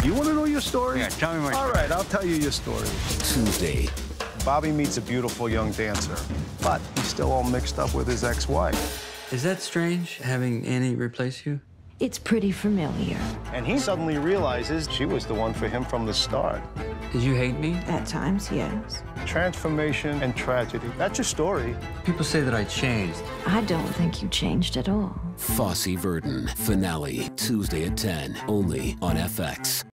You want to know your story? Yeah, tell me my story. All right, I'll tell you your story. Tuesday. Bobby meets a beautiful young dancer, but he's still all mixed up with his ex-wife. Is that strange, having Annie replace you? It's pretty familiar. And he suddenly realizes she was the one for him from the start. Did you hate me? At times, yes. Transformation and tragedy. That's your story. People say that I changed. I don't think you changed at all. Fosse, Verdon. Finale, Tuesday at 10, only on FX.